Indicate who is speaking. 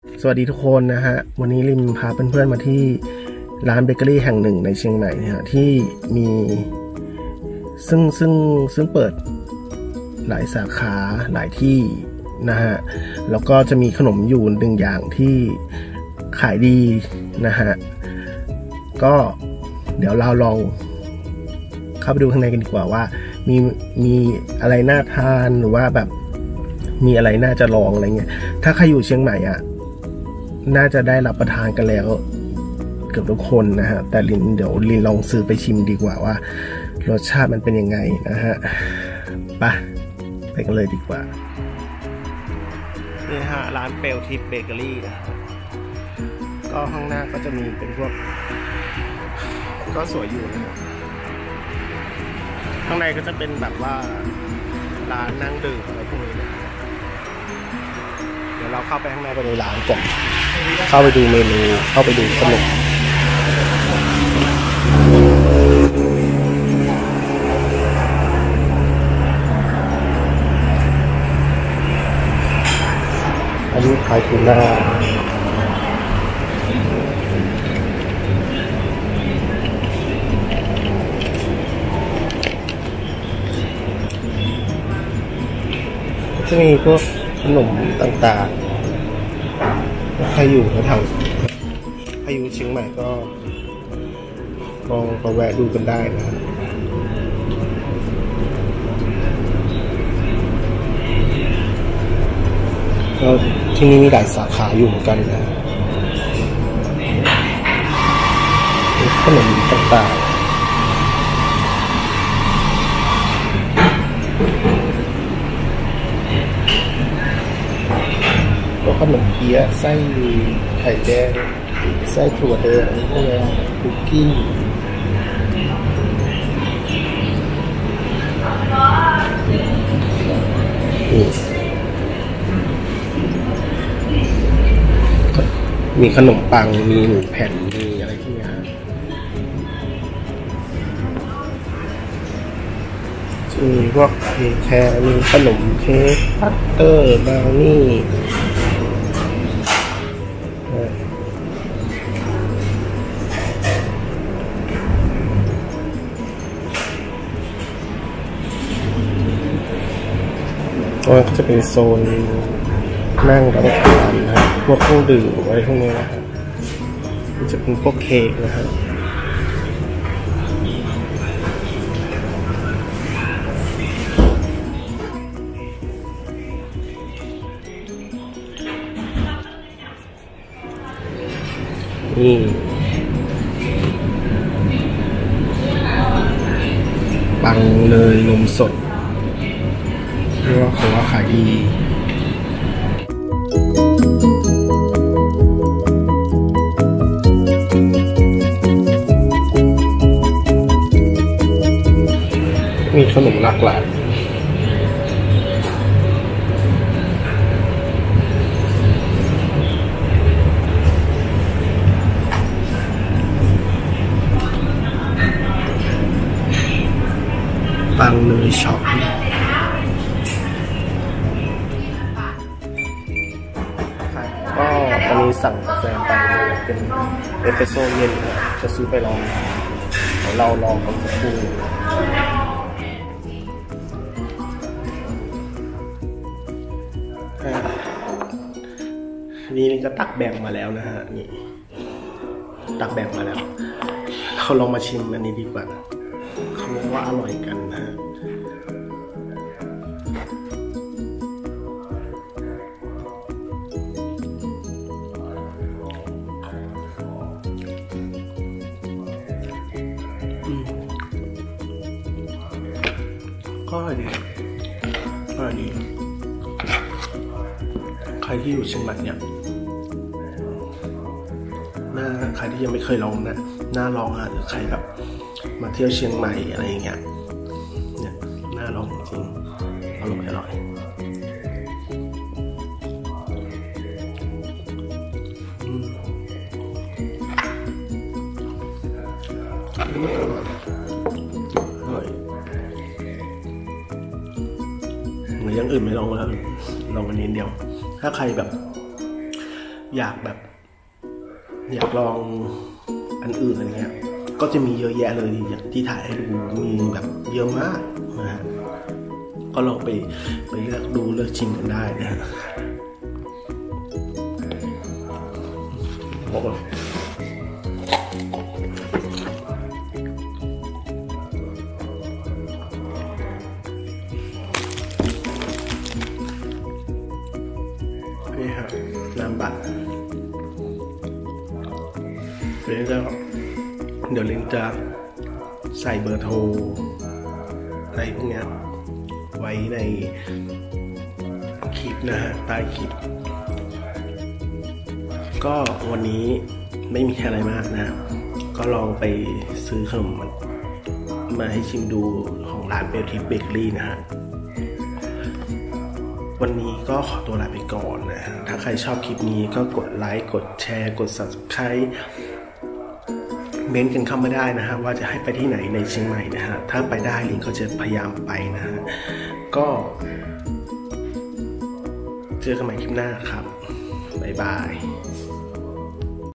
Speaker 1: สวัสดีทุกคนนะฮะวันนี้ลิมพาเพื่อนๆมาที่ร้านเบเกอรี่แห่งหนึ่งในเชียงใหม่นะฮะที่มีซึ่งเปิดหลายสาขาหลายที่นะฮะแล้วก็จะมีขนมอยู่หนึ่งอย่างที่ขายดีนะฮะก็เดี๋ยวเราลองเข้าไปดูข้างในกันดีกว่าว่ามีอะไรน่าทานหรือว่าแบบมีอะไรน่าจะลองอะไรเงี้ยถ้าใครอยู่เชียงใหม่อ่ะน่าจะได้รับประทานกันแล้วเกือบทุกคนนะฮะแต่เดี๋ยวลินลองซื้อไปชิมดีกว่าว่ารสชาติมันเป็นยังไงนะฮะไปกันเลยดีกว่านี่ฮะร้านเปลทิปเบเกอรี่นะก็ข้างหน้าก็จะมีเป็นพวกก็สวยอยู่นะครับข้างในก็จะเป็นแบบว่าร้านนั่งดื่มอะไรพวกนี้นะเดี๋ยวเราเข้าไปข้างในในร้านก่อนเข้าไปดูเมนูเข้าไปดูขนมอันนี้ขายทูน่าจะมีพวกขนมต่างๆใครอยู่แถวใครอยู่เชียงใหม่ก็ลองมาแวะดูกันได้นะก็ที่นี่มีหลายสาขาอยู่เหมือนกันนะขนมต่างๆก็ขนมเปี๊ยะไส้ไข่แดงไส้ถั่วแดงพวกนี้คุกกี้มีขนมปังมีหมูแผ่นมีอะไรพวกนี้มีพวกเค้กแคร์มีขนมเค้กบัตเตอร์บราวนี่ก็จะเป็นโซนนั่งรับประทานนะพวกเครื่องดื่มอะไรพวกนี้นะครับจะเป็นพวกเค้กนะครับนี่ปังเลยนมสดเรียกว่าเขาว่าขายดีมีขนมหลากหลายปังเลยช็อปก็ตอนนี้สั่งกาแฟไปเป็นเอสเปรสโซ่เย็นนะจะซื้อไปลองเดี๋ยวเราลองกันสักครู่นี่ก็ตักแบ่งมาแล้วนะฮะนี่ตักแบ่งมาแล้วเขาลองมาชิมอันนี้ดีกว่าเขาบอกว่าอร่อยกันนะฮะก็อร่อยดีใครที่อยู่เชียงใหม่เนี่ยใครที่ยังไม่เคยลองนะน่าลองหรือใครแบบมาเที่ยวเชียงใหม่อะไรอย่างเงี้ยเนี่ยน่าลองจริงอร่อยอย่างอื่นไม่ลองแล้วลองอันนี้เดียวถ้าใครแบบอยากแบบอยากลองอันอื่นอะไรเงี้ยก็จะมีเยอะแยะเลยที่ถ่ายให้ดูมีแบบเยอะมากนะฮะก็ลองไปเลือกดูเลือกชิมกันได้นะฮะบอกว่านี่ครับน้ำบัตรเดี๋ยวลิงจะใส่เบอร์โทรอะไรพวกนี้ไว้ในคลิปนะฮะใต้คลิปก็วันนี้ไม่มีอะไรมากนะก็ลองไปซื้อขนมมาให้ชิมดูของร้านเบลทิปเบเกอรี่นะฮะวันนี้ก็ขอตัวลาไปก่อนนะฮะถ้าใครชอบคลิปนี้ก็กดไลค์กดแชร์กด Subscribe เม้นกันเข้ามาได้นะฮะว่าจะให้ไปที่ไหนในเชียงใหม่นะฮะถ้าไปได้ลิงก็จะพยายามไปนะฮะก็เจอกันใหม่คลิปหน้าครับบ๊ายบาย